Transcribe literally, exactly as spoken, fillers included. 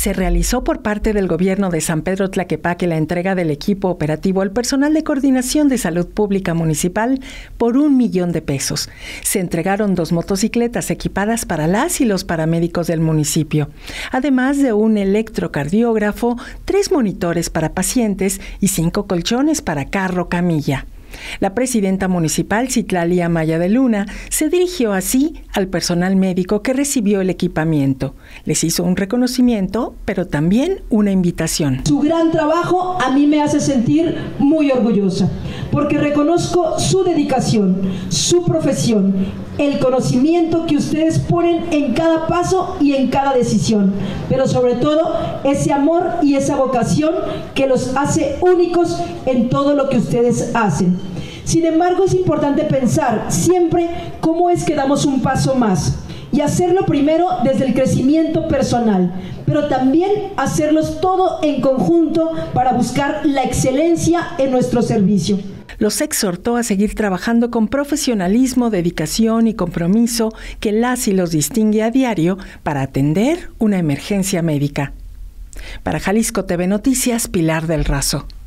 Se realizó por parte del gobierno de San Pedro Tlaquepaque la entrega del equipo operativo al personal de coordinación de salud pública municipal por un millón de pesos. Se entregaron dos motocicletas equipadas para las y los paramédicos del municipio, además de un electrocardiógrafo, tres monitores para pacientes y cinco colchones para carro camilla. La presidenta municipal, Citlali Amaya de Luna, se dirigió así al personal médico que recibió el equipamiento. Les hizo un reconocimiento, pero también una invitación. Su gran trabajo a mí me hace sentir muy orgullosa, porque reconozco su dedicación, su profesión, el conocimiento que ustedes ponen en cada paso y en cada decisión, pero sobre todo ese amor y esa vocación que los hace únicos en todo lo que ustedes hacen. Sin embargo, es importante pensar siempre cómo es que damos un paso más y hacerlo primero desde el crecimiento personal, pero también hacerlos todo en conjunto para buscar la excelencia en nuestro servicio. Los exhortó a seguir trabajando con profesionalismo, dedicación y compromiso que las y los distingue a diario para atender una emergencia médica. Para Jalisco T V Noticias, Pilar del Razo.